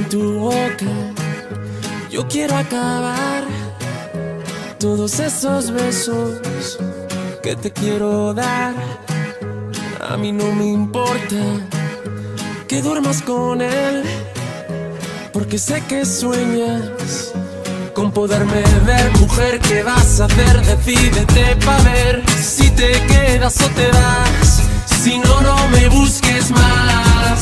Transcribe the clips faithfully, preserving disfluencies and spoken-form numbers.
tu boca. Yo quiero acabar todos esos besos que te quiero dar. A mí no me importa que duermas con él, porque sé que sueñas con poderme ver. Mujer, ¿qué vas a hacer? Decídete pa' ver si te quedas o te vas. Si no, no me busques más.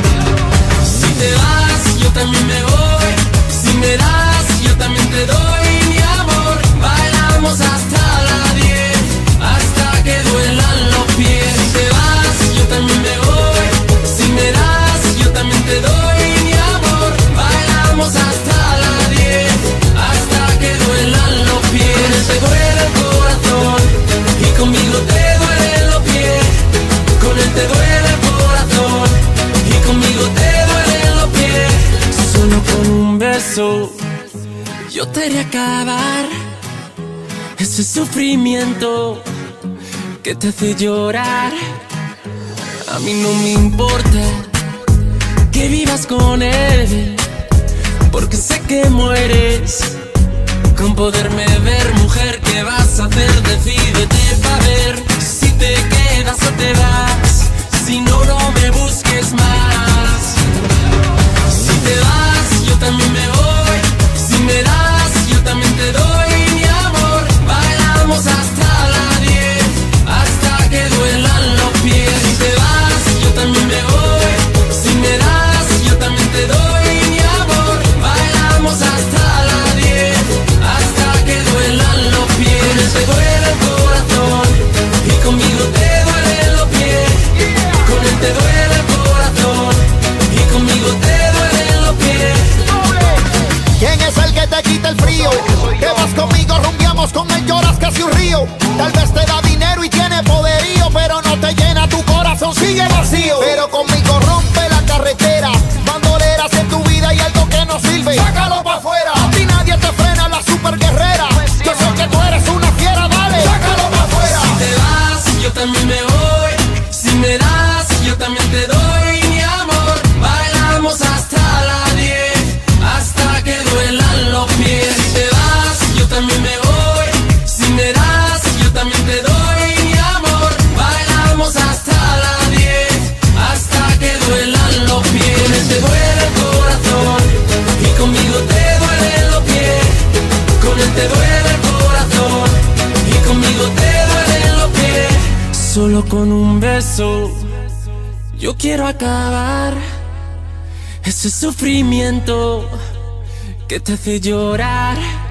Si te vas, yo también me voy. Si me das, yo también te doy. Mi amor, bailamos hasta las diez, hasta que duelan los pies. Si te vas, yo también me voy. Si me das, yo también te doy. Mi amor, bailamos hasta las diez, hasta que duelan los pies. Con él te duele el corazón y conmigo te duelen los pies. Con él te duele el corazón y conmigo te duelen los pies. Solo con un beso yo te haré acabar ese sufrimiento que te hace llorar. A mí no me importa que vivas con él, porque sé que mueres con poderme ver. Mujer, ¿qué vas a hacer? Decídete pa' ver si te quedas o te vas. Si no, no me busques más. Si te vas, yo también me voy. Si me das, yo también te doy. Mi amor, bailamos hasta las diez, hasta que duelan los pies. Si te vas, yo también me voy. Si me das, yo también te doy. Mi amor, bailamos hasta las diez, hasta que duelan los pies. Con él te duele el corazón y conmigo te duelen los pies. Con él te duele el corazón y conmigo te duelen los pies. ¿Quién es el que te quita el frío? Que vas conmigo, rumbiamos, con él lloras casi un río. Tal vez te da dinero y tiene poderío, pero no te llena, tu corazón sigue vacío. Pero conmigo rompe la carretera, bandoleras en tu vida y algo que no sirve, sácalo pa' afuera. A ti nadie te frena, la super guerrera. Yo sé que tú eres una fiera, dale, sácalo pa' afuera. Si te vas, yo también me voy. Si me das, yo también te doy. Mi amor, bailamos hasta las diez, hasta que duelan los pies. Si te vas, yo también me voy. Si me das, yo también te doy. Mi amor, bailamos hasta las diez, hasta que duelan los pies. Con él te duele el corazón y conmigo te duelen los pies. Con él te duele el corazón y conmigo te duelen los pies. Solo con un beso yo quiero acabar ese sufrimiento que te hace llorar.